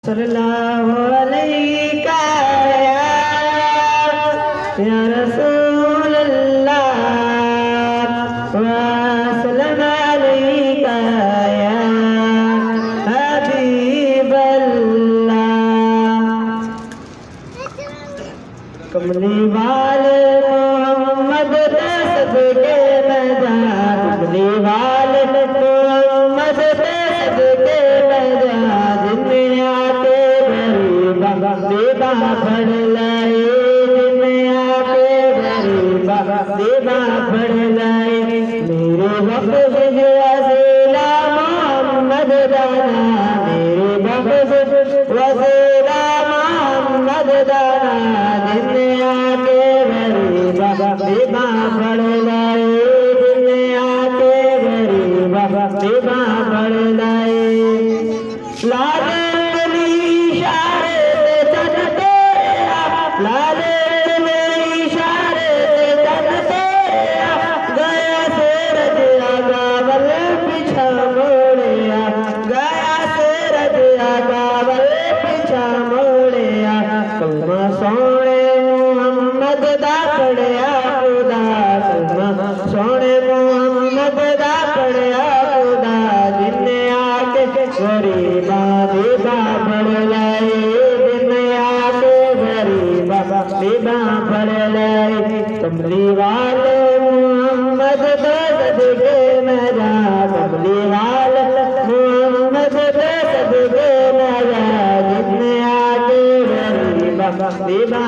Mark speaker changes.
Speaker 1: सल्लल्लाहु अलैका या रसूल अल्लाह व सल्लम अलैका या हबीब अल्लाह। कमली वाले मोहम्मद पे सदके मैं जाऊं, कमली वाले मोहम्मद पे सदके मैं जाऊं। जिन्हें आके गरीबा देबा पढ़ लाए, जिन्हें आके गरीबा देबा पढ़ लाए। मेरे वक्त वसीला मोहम्मद दाना, मेरे वक्त वसीला मोहम्मद दाना। जिन्हें आके गरीबा देबा पढ़ लाए, जिन्हें आके गरीबा देबा पढ़ लाए। लाले इशारे से चलते, लाले इशारे से चलते, गया से रजिया गावल पीछा मोड़िया, गया से रजिया गावल पीछा मोड़िया। कलमा सोने मोहम्मद दा पढ़िया खुदा, कलमा सोने मोहम्मद दा पढ़िया खुदा। जिन्हें आके गरीबा देबा पढ़ लाए, जिन्हें आके गरीबा देबा पढ़ लाए। कमली वाले मोहम्मद पे सदके मैं जाऊं, कमली वाले मोहम्मद पे सदके मैं जाऊं। जिन्हें आके गरीबा देबा